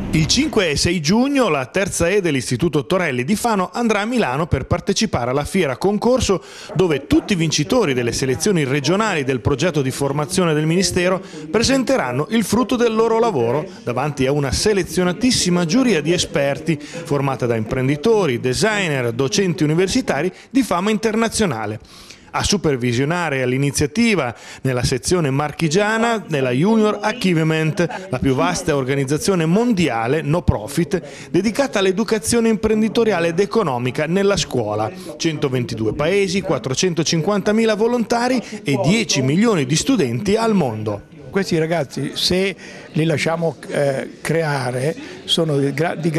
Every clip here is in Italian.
Il 5 e 6 giugno la terza E dell'Istituto Torelli di Fano andrà a Milano per partecipare alla fiera concorso dove tutti i vincitori delle selezioni regionali del progetto di formazione del Ministero presenteranno il frutto del loro lavoro davanti a una selezionatissima giuria di esperti formata da imprenditori, designer, docenti universitari di fama internazionale. A supervisionare l'iniziativa nella sezione marchigiana della Junior Achievement, la più vasta organizzazione mondiale no profit dedicata all'educazione imprenditoriale ed economica nella scuola. 122 paesi, 450.000 volontari e 10 milioni di studenti al mondo. Questi ragazzi, se li lasciamo creare, sono dei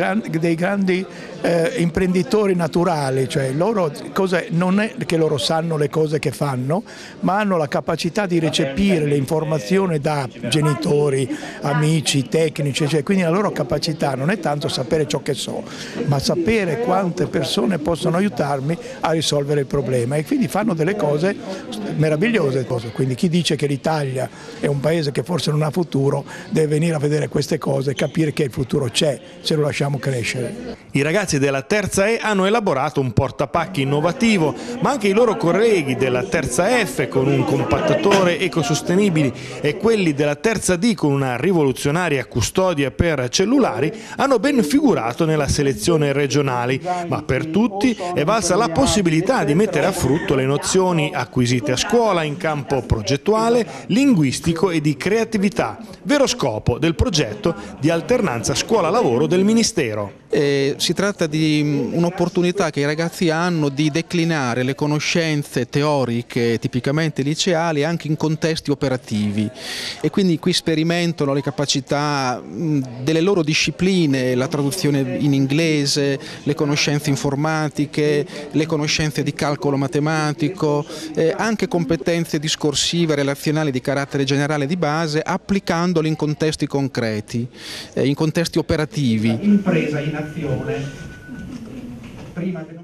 grandi imprenditori naturali, cioè loro non è che loro sanno le cose che fanno, ma hanno la capacità di recepire le informazioni da genitori, amici, tecnici, cioè, quindi la loro capacità non è tanto sapere ciò che so, ma sapere quante persone possono aiutarmi a risolvere il problema, e quindi fanno delle cose meravigliose. Quindi chi dice che l'Italia è un paese che forse non ha futuro deve venire a vedere queste cose e capire che il futuro c'è se lo lasciamo crescere. I ragazzi della terza E hanno elaborato un portapacchi innovativo, ma anche i loro colleghi della terza F con un compattatore ecosostenibile e quelli della terza D con una rivoluzionaria custodia per cellulari hanno ben figurato nella selezione regionale, ma per tutti è valsa la possibilità di mettere a frutto le nozioni acquisite a scuola in campo progettuale, linguistico e di creatività, vero scopo del progetto di alternanza scuola-lavoro del Ministero. Si tratta di un'opportunità che i ragazzi hanno di declinare le conoscenze teoriche tipicamente liceali anche in contesti operativi, e quindi qui sperimentano le capacità delle loro discipline, la traduzione in inglese, le conoscenze informatiche, le conoscenze di calcolo matematico, anche competenze discorsive, relazionali di carattere generale di base, applicandole in contesti concreti, in contesti operativi. Impresa in azione. Prima che